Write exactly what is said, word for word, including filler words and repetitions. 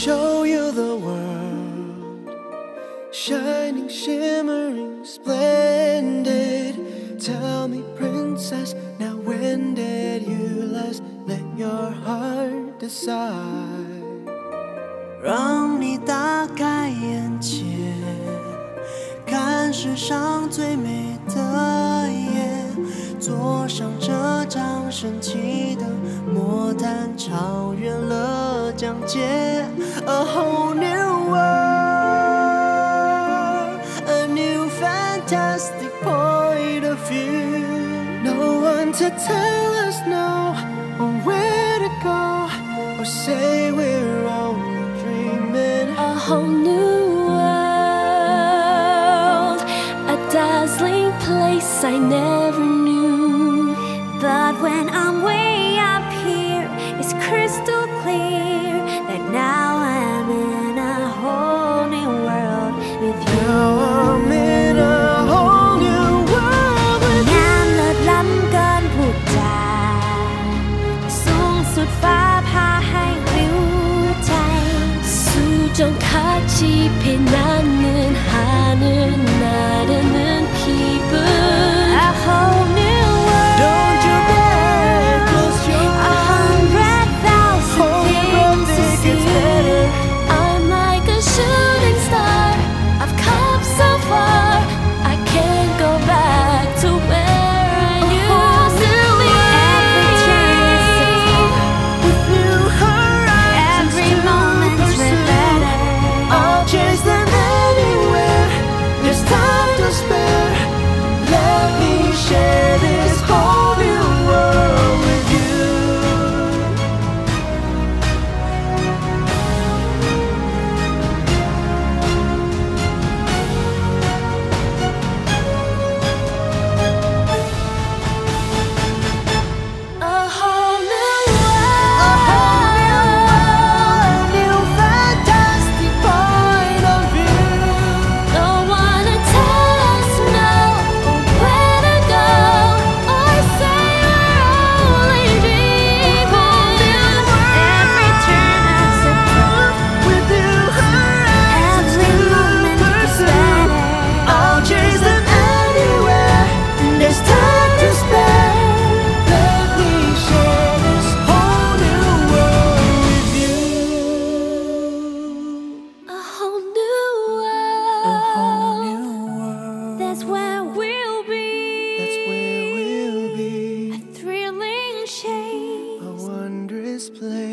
show you the world, shining, shimmering, splendid. Tell me, princess, now when did you last let your heart decide? 让你打开眼界，看世上最美的夜，坐上这张神奇的魔毯，超越了疆界。A whole new world, a new fantastic point of view. No one to tell us no, or where to go, or say we're only dreaming. A whole new world, a dazzling place I never knew. But when I'm way up here, it's crystal clear that now I'm in a whole new world with you. Now I'm in a whole new world with you. งามเลิศล้ำเกินพูดจาสูงสุดฟ้าพาให้ริ้วใจ 수정같이 빛나는 하늘 나르는 기분. A whole new world. Don't you dare close your A eyes. hundred thousand Hold your breath, things to it gets see. better. I'm like a shooting star. I've come so far. I can't go back to where I used to be. Every turn is a star. With new horizons Every to moment's pursue. better. I'll chase them anywhere. There's time to spare. Let me share this whole new world with you. A whole new A whole new world. world, new fantastic point of view. No one to tell us no, or where to go, or say we're only dreaming. Every turn is a door. With new horizons Every to moment is pursue. better. I'll chase them anywhere. There's time to spare. Let me share this whole new world with you. A whole new world. A whole new world. That's where we'll be. That's where we'll be. A thrilling A chase. wondrous place.